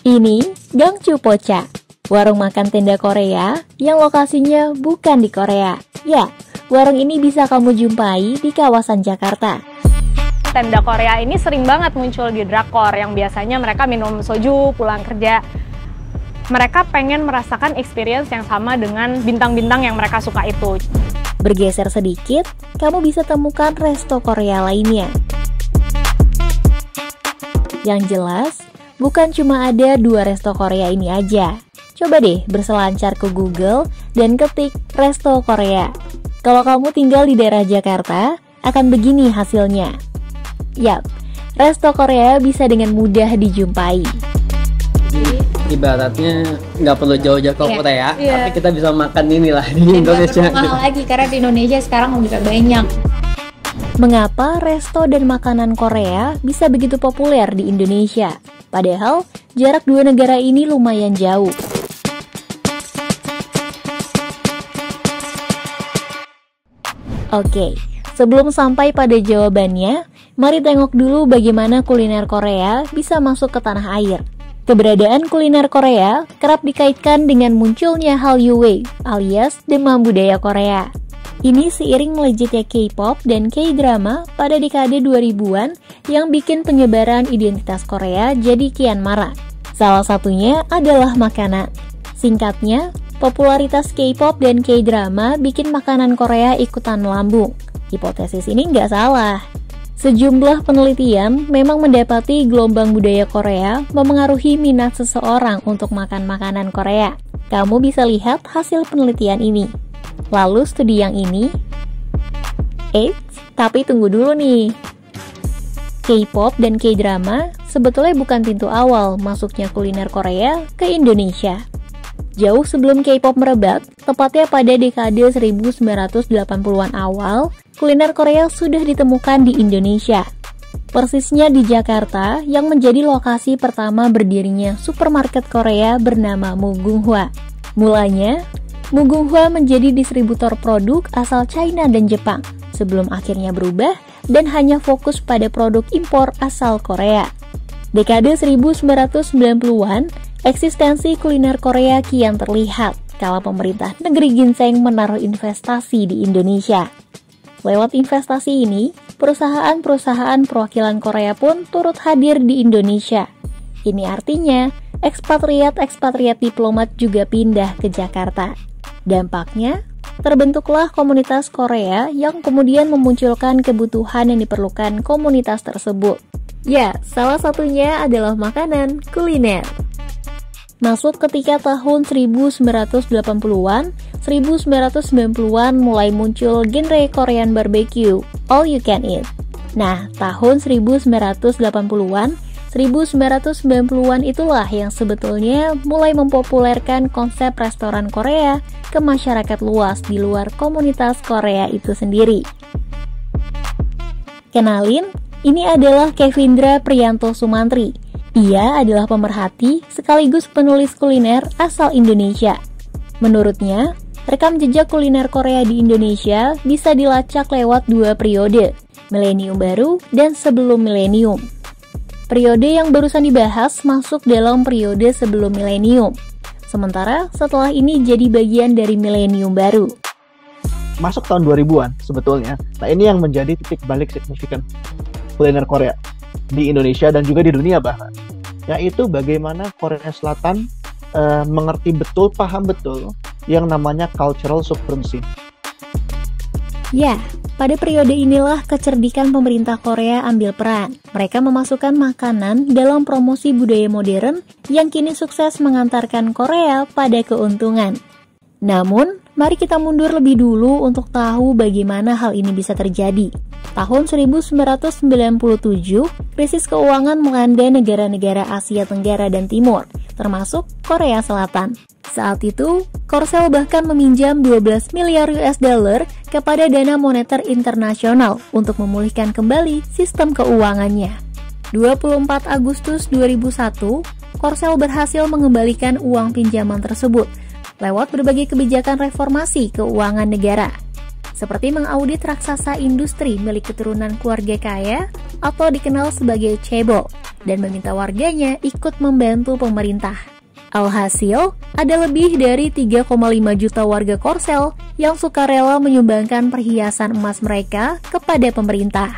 Ini Gangchu Pocha, warung makan tenda Korea yang lokasinya bukan di Korea. Ya, warung ini bisa kamu jumpai di kawasan Jakarta. Tenda Korea ini sering banget muncul di drakor yang biasanya mereka minum soju pulang kerja. Mereka pengen merasakan experience yang sama dengan bintang-bintang yang mereka suka itu. Bergeser sedikit, kamu bisa temukan resto Korea lainnya. Yang jelas, bukan cuma ada 2 resto Korea ini aja. Coba deh berselancar ke Google dan ketik resto Korea. Kalau kamu tinggal di daerah Jakarta, akan begini hasilnya. Yap, resto Korea bisa dengan mudah dijumpai. Ibaratnya nggak perlu jauh-jauh ke Korea, tapi kita bisa makan inilah di Indonesia. Nggak perlu mahal lagi karena di Indonesia sekarang udah banyak. Mengapa resto dan makanan Korea bisa begitu populer di Indonesia? Padahal jarak 2 negara ini lumayan jauh. Oke, sebelum sampai pada jawabannya, mari tengok dulu bagaimana kuliner Korea bisa masuk ke tanah air. Keberadaan kuliner Korea kerap dikaitkan dengan munculnya Hallyu alias demam budaya Korea. Ini seiring melejitnya K-pop dan K-drama pada dekade 2000-an yang bikin penyebaran identitas Korea jadi kian marak. Salah satunya adalah makanan. Singkatnya, popularitas K-pop dan K-drama bikin makanan Korea ikutan melambung. Hipotesis ini nggak salah. Sejumlah penelitian memang mendapati gelombang budaya Korea memengaruhi minat seseorang untuk makan makanan Korea. Kamu bisa lihat hasil penelitian ini. Lalu studi yang ini, tapi tunggu dulu nih. K-pop dan K-drama sebetulnya bukan pintu awal masuknya kuliner Korea ke Indonesia. Jauh sebelum K-pop merebak, tepatnya pada dekade 1980-an awal, kuliner Korea sudah ditemukan di Indonesia. Persisnya di Jakarta yang menjadi lokasi pertama berdirinya supermarket Korea bernama Mugunghwa. Mulanya, Mugunghwa menjadi distributor produk asal China dan Jepang, sebelum akhirnya berubah dan hanya fokus pada produk impor asal Korea. Dekade 1990-an, eksistensi kuliner Korea kian terlihat kala pemerintah negeri ginseng menaruh investasi di Indonesia. Lewat investasi ini, perusahaan-perusahaan perwakilan Korea pun turut hadir di Indonesia. Ini artinya, ekspatriat-ekspatriat diplomat juga pindah ke Jakarta. Dampaknya, terbentuklah komunitas Korea yang kemudian memunculkan kebutuhan yang diperlukan komunitas tersebut. Ya, salah satunya adalah makanan kuliner. Masuk ketika tahun 1980-an, 1990-an mulai muncul genre Korean barbecue, all you can eat. Nah, tahun 1980-an, 1990-an itulah yang sebetulnya mulai mempopulerkan konsep restoran Korea ke masyarakat luas di luar komunitas Korea itu sendiri. Kenalin, ini adalah Kevindra Priyanto Sumantri. Ia adalah pemerhati sekaligus penulis kuliner asal Indonesia. Menurutnya, rekam jejak kuliner Korea di Indonesia bisa dilacak lewat 2 periode, milenium baru dan sebelum milenium. Periode yang barusan dibahas masuk dalam periode sebelum milenium, sementara setelah ini jadi bagian dari milenium baru. Masuk tahun 2000-an sebetulnya. Nah, ini yang menjadi titik balik signifikan kuliner Korea di Indonesia dan juga di dunia bahkan, yaitu bagaimana Korea Selatan mengerti betul, paham betul yang namanya cultural supremacy. Ya, pada periode inilah kecerdikan pemerintah Korea ambil peran. Mereka memasukkan makanan dalam promosi budaya modern yang kini sukses mengantarkan Korea pada keuntungan. Namun, mari kita mundur lebih dulu untuk tahu bagaimana hal ini bisa terjadi. Tahun 1997, krisis keuangan melanda negara-negara Asia Tenggara dan Timur, termasuk Korea Selatan. Saat itu, Korsel bahkan meminjam 12 miliar US dollar kepada Dana Moneter Internasional untuk memulihkan kembali sistem keuangannya. 24 Agustus 2001, Korsel berhasil mengembalikan uang pinjaman tersebut lewat berbagai kebijakan reformasi keuangan negara, seperti mengaudit raksasa industri milik keturunan keluarga kaya atau dikenal sebagai cebol dan meminta warganya ikut membantu pemerintah. Alhasil, ada lebih dari 3,5 juta warga Korsel yang sukarela menyumbangkan perhiasan emas mereka kepada pemerintah.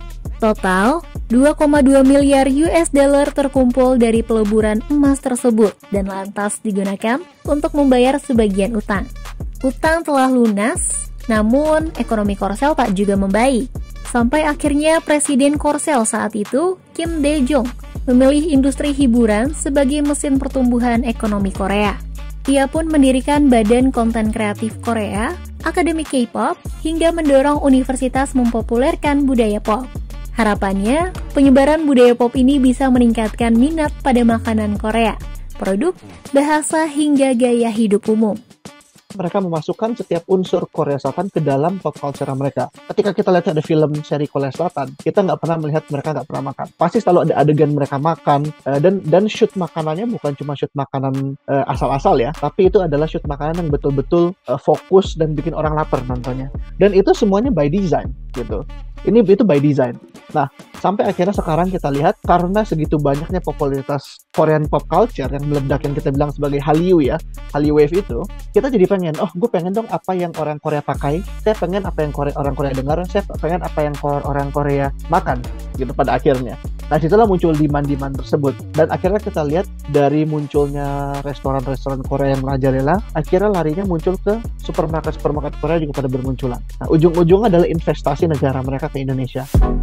Total, 2,2 miliar US dollar terkumpul dari peleburan emas tersebut dan lantas digunakan untuk membayar sebagian utang. Utang telah lunas, namun ekonomi Korsel tak juga membaik. Sampai akhirnya Presiden Korsel saat itu, Kim Dae-jung, memilih industri hiburan sebagai mesin pertumbuhan ekonomi Korea. Ia pun mendirikan Badan Konten Kreatif Korea, Akademi K-pop, hingga mendorong universitas mempopulerkan budaya pop. Harapannya, penyebaran budaya pop ini bisa meningkatkan minat pada makanan Korea, produk, bahasa, hingga gaya hidup umum. Mereka memasukkan setiap unsur Korea Selatan ke dalam pop culture mereka. Ketika kita lihat ada film seri Korea Selatan, kita nggak pernah melihat mereka nggak pernah makan. Pasti selalu ada adegan mereka makan, dan shoot makanannya bukan cuma shoot makanan asal-asal ya, tapi itu adalah shoot makanan yang betul-betul fokus dan bikin orang lapar nontonnya. Dan itu semuanya by design gitu. Itu by design. Nah, sampai akhirnya sekarang kita lihat karena segitu banyaknya popularitas Korean pop culture yang meledak yang kita bilang sebagai Hallyu ya, Hallyu Wave itu, kita jadi pengen, gue pengen dong apa yang orang Korea pakai, saya pengen apa yang orang Korea dengar, saya pengen apa yang orang Korea makan gitu pada akhirnya. Nah, situlah muncul demand-demand tersebut. Dan akhirnya kita lihat dari munculnya restoran-restoran Korea yang merajalela, akhirnya larinya muncul ke supermarket Korea juga pada bermunculan. Nah, ujung-ujungnya adalah investasi negara mereka ke Indonesia.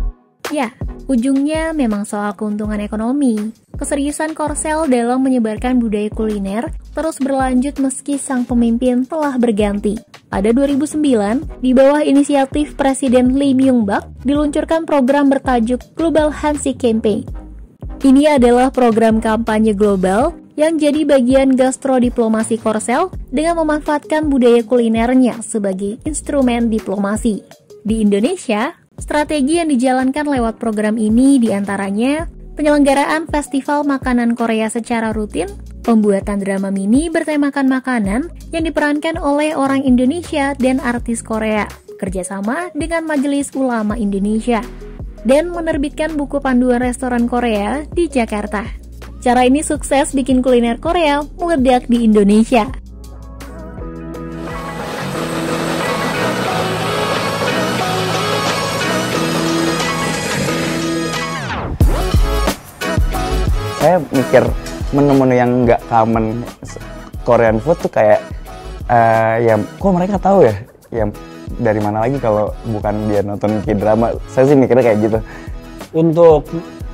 Ya, ujungnya memang soal keuntungan ekonomi. Keseriusan Korsel dalam menyebarkan budaya kuliner terus berlanjut meski sang pemimpin telah berganti. Pada 2009, di bawah inisiatif Presiden Lee Myung-bak, diluncurkan program bertajuk Global Hansi Campaign. Ini adalah program kampanye global yang jadi bagian gastrodiplomasi Korsel dengan memanfaatkan budaya kulinernya sebagai instrumen diplomasi. Di Indonesia, strategi yang dijalankan lewat program ini diantaranya penyelenggaraan festival makanan Korea secara rutin, pembuatan drama mini bertemakan makanan yang diperankan oleh orang Indonesia dan artis Korea, kerjasama dengan Majelis Ulama Indonesia, dan menerbitkan buku panduan restoran Korea di Jakarta. Cara ini sukses bikin kuliner Korea meledak di Indonesia. Saya mikir menu-menu yang nggak common Korean food tuh kayak ya kok mereka tahu ya, yang dari mana lagi kalau bukan dia nonton K-drama. Saya sih mikirnya kayak gitu. Untuk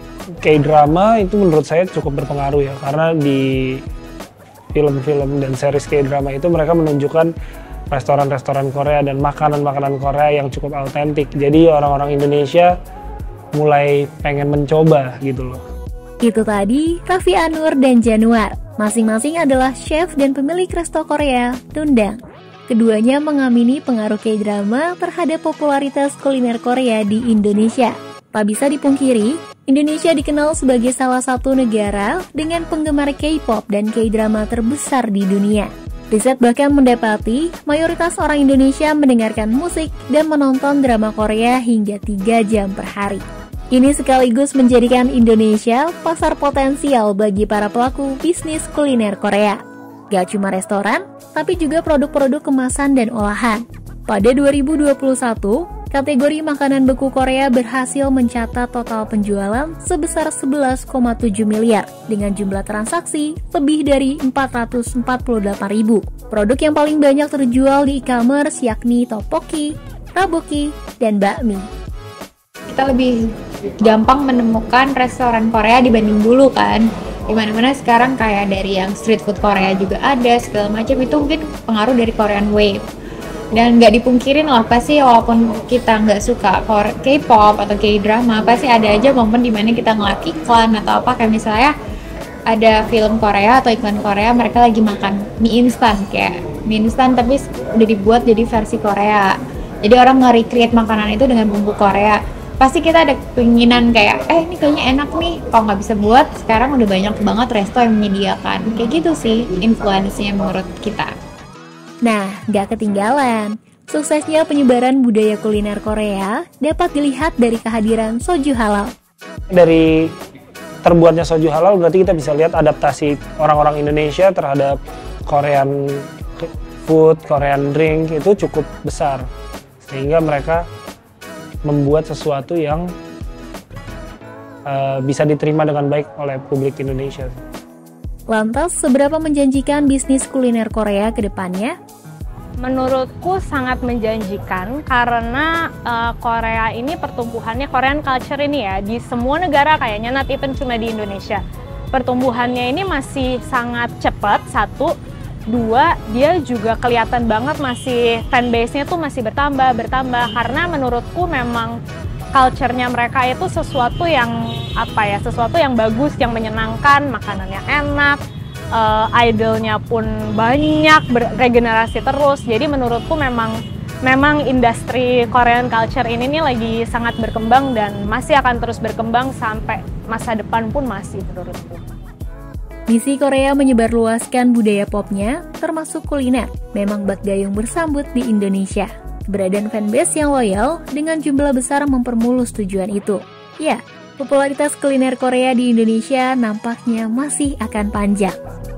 K-drama itu menurut saya cukup berpengaruh ya, karena di film-film dan series K-drama itu mereka menunjukkan restoran-restoran Korea dan makanan-makanan Korea yang cukup autentik. Jadi orang-orang Indonesia mulai pengen mencoba gitu loh. Itu tadi Raffi Anur dan Januar, masing-masing adalah chef dan pemilik resto Korea, Dundang. Keduanya mengamini pengaruh K-drama terhadap popularitas kuliner Korea di Indonesia. Tak bisa dipungkiri, Indonesia dikenal sebagai salah satu negara dengan penggemar K-pop dan K-drama terbesar di dunia. Riset bahkan mendapati mayoritas orang Indonesia mendengarkan musik dan menonton drama Korea hingga 3 jam per hari. Ini sekaligus menjadikan Indonesia pasar potensial bagi para pelaku bisnis kuliner Korea. Gak cuma restoran, tapi juga produk-produk kemasan dan olahan. Pada 2021, kategori makanan beku Korea berhasil mencatat total penjualan sebesar 11,7 miliar dengan jumlah transaksi lebih dari 448.000. Produk yang paling banyak terjual di e-commerce yakni tteokbokki, raboki, dan bakmi. Kita lebih gampang menemukan restoran Korea dibanding dulu kan. Dimana-mana sekarang kayak dari yang street food Korea juga ada segala macam, itu mungkin pengaruh dari Korean Wave. Dan nggak dipungkirin lah, pasti walaupun kita nggak suka K-pop atau K-drama, pasti ada aja momen dimana kita ngeliat iklan atau apa, kayak misalnya ada film Korea atau iklan Korea mereka lagi makan mie instan, kayak mie instan tapi udah dibuat jadi versi Korea. Jadi orang nge-recreate makanan itu dengan bumbu Korea. Pasti kita ada keinginan kayak, ini kayaknya enak nih, kalau nggak bisa buat, sekarang udah banyak banget resto yang menyediakan. Kayak gitu sih influence-nya menurut kita. Nah, nggak ketinggalan, suksesnya penyebaran budaya kuliner Korea dapat dilihat dari kehadiran soju halal. Dari terbuatnya soju halal, berarti kita bisa lihat adaptasi orang-orang Indonesia terhadap Korean food, Korean drink itu cukup besar, sehingga mereka membuat sesuatu yang bisa diterima dengan baik oleh publik Indonesia. Lantas, seberapa menjanjikan bisnis kuliner Korea ke depannya? Menurutku sangat menjanjikan karena Korea ini pertumbuhannya, Korean culture ini ya, di semua negara kayaknya, not even cuma di Indonesia. Pertumbuhannya ini masih sangat cepat, satu. Dua, dia juga kelihatan banget masih fanbase-nya tuh masih bertambah, karena menurutku memang culture-nya mereka itu sesuatu yang sesuatu yang bagus, yang menyenangkan, makanannya enak, idolnya pun banyak, regenerasi terus. Jadi menurutku memang industri Korean culture ini nih lagi sangat berkembang dan masih akan terus berkembang sampai masa depan pun masih, menurutku. Misi Korea menyebarluaskan budaya popnya, termasuk kuliner, memang bak gayung bersambut di Indonesia. Keberadaan fanbase yang loyal dengan jumlah besar mempermulus tujuan itu. Ya, popularitas kuliner Korea di Indonesia nampaknya masih akan panjang.